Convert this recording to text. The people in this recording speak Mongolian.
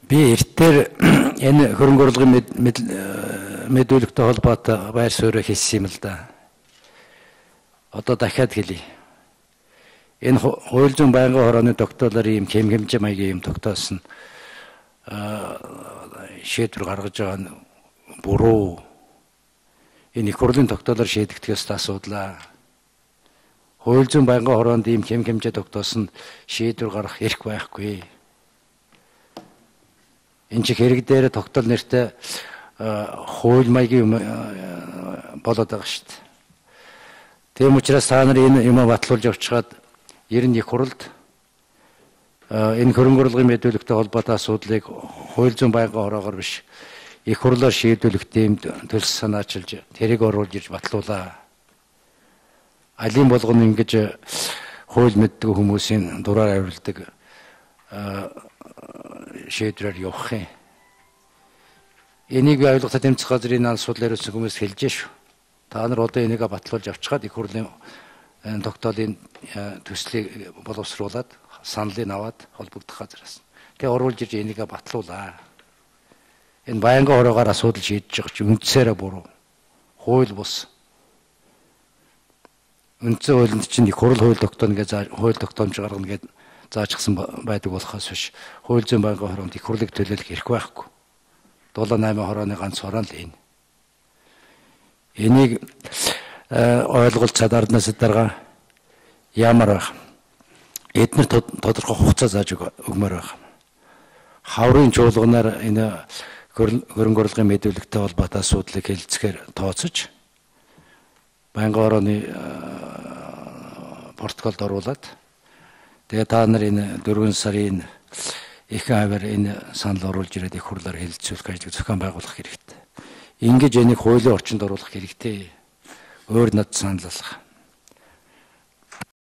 Би эртээр энэ хөрөнгө оруулгын мэдүүлэгтэй холбоотой байр суурь хийсэн юм л да. Одоо дахиад хэлье. Энэ хууль зүйн байнгын хорооны тогтоолоор ийм хэмжээ маягийн юм тогтоосон шийдвэр гаргаж байгаа нь буруу. Энэ их хурлын тогтоолоор шийдэгдэх ёстой асуудал. Хууль зүйн байнгын хороонд ийм хэмжээ тогтоосон шийдвэр гаргах эрх байхгүй. Энэ ч хэрэг дээр тогтоол нэртэй хууль маягийн болоод байгаа шүү дээ. Тийм учраас та нар энэ юм батлуулж явчихад ер нь их хуралд энэ хөрөнгө оруулгын мэдүүлэгтэй холбоотой асуудлыг хууль зүйн байнгын хороогоор биш их хурлаар шийдвэрлэх тийм төлс санаачилж тэрийг оруулж ирж батлуулаа. Алин болгоно ингэж хууль мэддэг хүмүүсийн дураар авирладаг шийдвэрээр явах юм. Энийг ойлгоход тэмцэх газрын асуудал яриулсан хүмүүс хэлж шүү. Та нар одоо энийг батлуулж авчихад их хурлын тогтоолын төслийг боловсруулад саналыг аваад холбогдох газраас. Тэгээ оруулж ирж энийг батлуулаа. Энэ байнгын хороогоор асуудал шийдэж байгаа чинь үндсээрээ буруу. Хууль бус. Үндсэн хуулинд чинь их хурл хууль тогтооно гэж хууль тогтоомж гаргана гэж заажчихсан байдаг болохоос биш. Хууль зүйн байнгын хороонд их хурлыг төлөөлөх эрх байхгүй. 7-8 хорооны ганц хороо л энэ. Энийг ойлголт цадарнаас дараа ямар байх? Эдгээр тодорхой хугацаа зааж өгмөр байх. Хаврын чуулганаар энэ хөрөнгө оруулгын мэдүүлэгтэй холбоотой асуудлыг хэлцгээр тооцож байнгын хорооны протоколд оруулаад тэгээ та нар энэ 4 сарын их аваар энэ санал оруулж ирээд их хурлаар хэлэлцүүлэх ажлыг зохион байгуулах хэрэгтэй. Ингэж энийг хуулийн орчинд оруулах хэрэгтэй. Өөр над санал болгох.